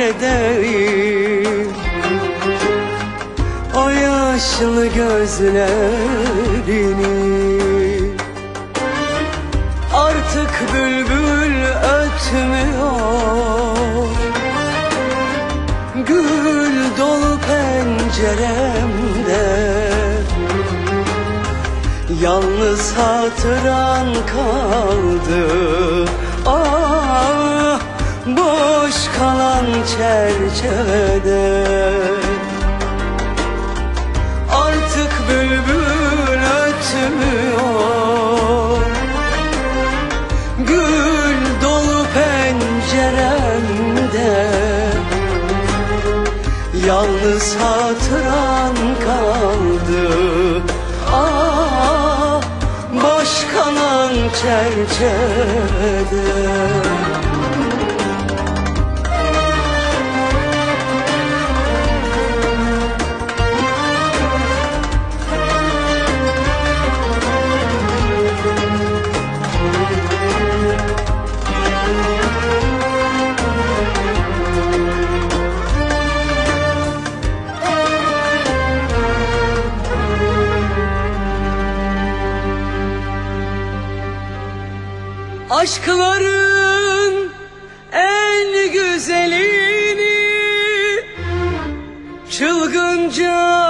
seyredeyim o yaşlı gözlerini. Artık bülbül ötmüyor, gül dolu penceremde. Yalnız hatıran kaldı, ah, boş kalan çerçevede. Artık bülbül ötmüyor, gül dolu penceremde. Yalnız hatıran kaldı, ah, boş kalan çerçevede. Aşkların en güzelini çılgınca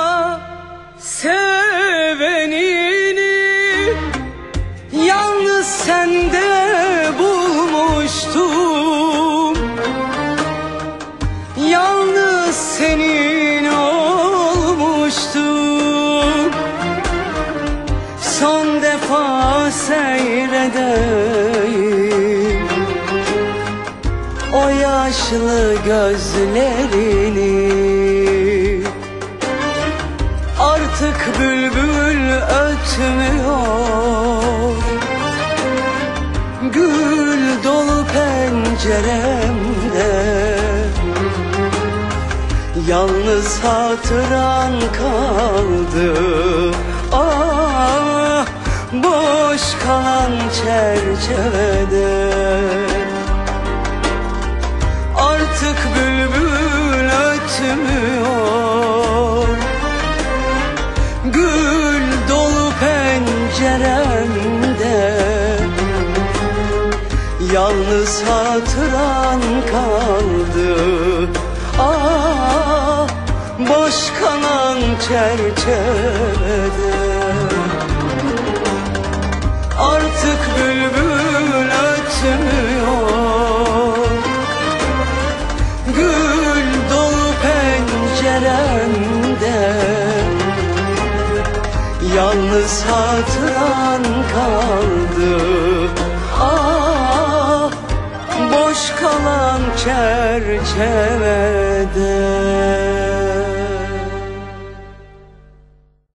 sevenini yalnız sende bulmuştum. Yalnız senin olmuştum. Son defa seyredeyim o yaşlı gözlerini. Artık bülbül ötmüyor, gül dolu penceremde. Yalnız hatıran kaldı, ah, boş kalan çerçevede. Artık bülbül ötmüyor, gül dolu penceremde. Yalnız hatıran kaldı, ah, boş kalan çerçevede. Artık bülbül ötmüyor, gül dolu penceremde. Yalnız hatıran kaldı, ah, boş kalan çerçeve.